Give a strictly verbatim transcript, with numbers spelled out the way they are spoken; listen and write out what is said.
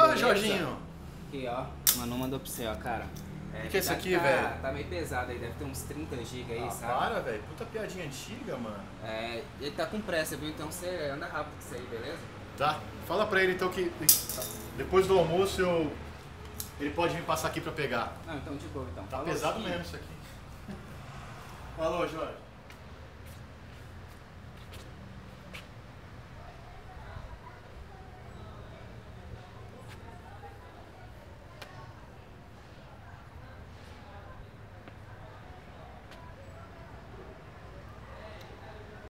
Beleza? Jorginho. Aqui, ó. Manu mandou pra você, ó, cara. É, o que é isso aqui, tá, velho? Tá meio pesado aí, deve ter uns trinta gigas aí, Ah, sabe? para, velho. Puta piadinha antiga, mano. É, ele tá com pressa, viu? Então você anda rápido com isso aí, beleza? Tá. Fala pra ele então que depois do almoço eu... ele pode vir passar aqui pra pegar. Não, então de boa, então. Tá Falou, pesado filho. mesmo isso aqui. Falou, Jorge.